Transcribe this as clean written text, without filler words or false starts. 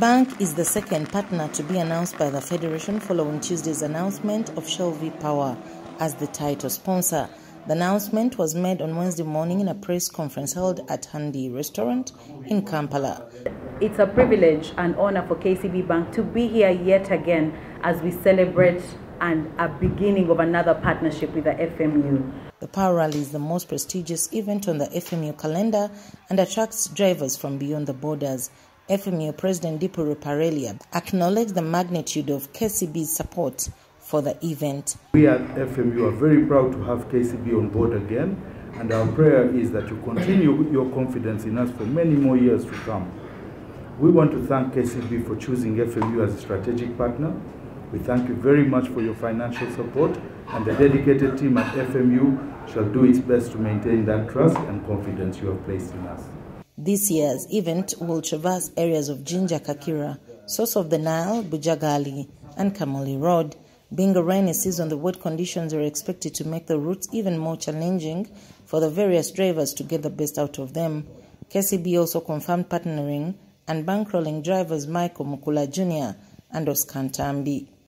bank is the second partner to be announced by the Federation following Tuesday's announcement of Shell V-Power as the title sponsor. The announcement was made on Wednesday morning in a press conference held at Handi Restaurant in Kampala. It's a privilege and honor for KCB Bank to be here yet again as we celebrate a beginning of another partnership with the FMU. The Power Rally is the most prestigious event on the FMU calendar and attracts drivers from beyond the borders. FMU President Dipuru Parelia acknowledged the magnitude of KCB's support for the event. We at FMU are very proud to have KCB on board again, and our prayer is that you continue your confidence in us for many more years to come. We want to thank KCB for choosing FMU as a strategic partner. We thank you very much for your financial support, and the dedicated team at FMU shall do its best to maintain that trust and confidence you have placed in us. This year's event will traverse areas of Jinja Kakira, Source of the Nile, Bujagali, and Kamuli Road. Being a rainy season, the wet conditions are expected to make the routes even more challenging for the various drivers to get the best out of them. KCB also confirmed partnering and bankrolling drivers Michael Mukula Jr. and Oscar Ntambi.